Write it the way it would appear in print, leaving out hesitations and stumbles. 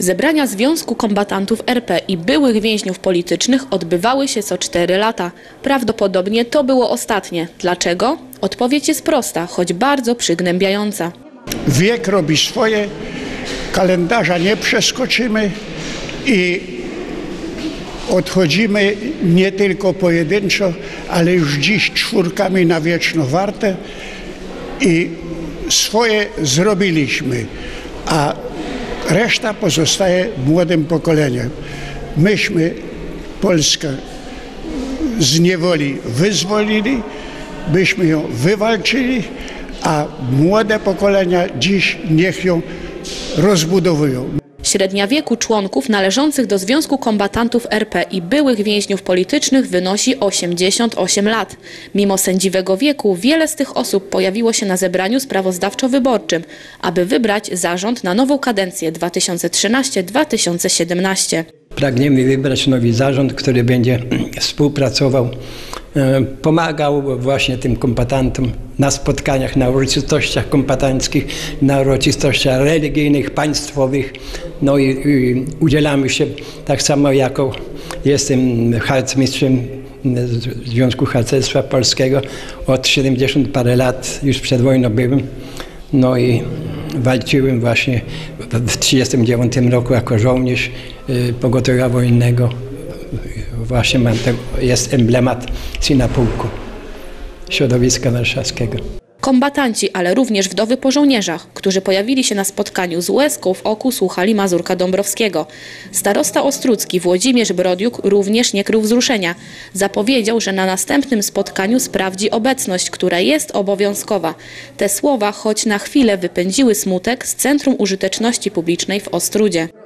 Zebrania Związku Kombatantów RP i byłych więźniów politycznych odbywały się co 4 lata. Prawdopodobnie to było ostatnie. Dlaczego? Odpowiedź jest prosta, choć bardzo przygnębiająca. Wiek robi swoje, kalendarza nie przeskoczymy i odchodzimy nie tylko pojedynczo, ale już dziś czwórkami na wieczną wartę i swoje zrobiliśmy, a reszta pozostaje młodym pokoleniem. Myśmy Polskę z niewoli wyzwolili, byśmy ją wywalczyli, a młode pokolenia dziś niech ją rozbudowują. Średnia wieku członków należących do Związku Kombatantów RP i byłych więźniów politycznych wynosi 88 lat. Mimo sędziwego wieku wiele z tych osób pojawiło się na zebraniu sprawozdawczo-wyborczym, aby wybrać zarząd na nową kadencję 2013-2017. Pragniemy wybrać nowy zarząd, który będzie współpracował, pomagał właśnie tym kombatantom na spotkaniach, na uroczystościach kombatanckich, na uroczystościach religijnych, państwowych. No i udzielamy się tak samo jako jestem harcmistrzem Związku Harcerstwa Polskiego. Od 70 parę lat już przed wojną byłem. No i walczyłem właśnie w 1939 roku jako żołnierz pogotowia wojennego. Właśnie mam jest emblemat syna pułku środowiska warszawskiego. Kombatanci, ale również wdowy po żołnierzach, którzy pojawili się na spotkaniu z łezką w oku, słuchali Mazurka Dąbrowskiego. Starosta Ostródzki Włodzimierz Brodiuk również nie krył wzruszenia. Zapowiedział, że na następnym spotkaniu sprawdzi obecność, która jest obowiązkowa. Te słowa choć na chwilę wypędziły smutek z Centrum Użyteczności Publicznej w Ostródzie.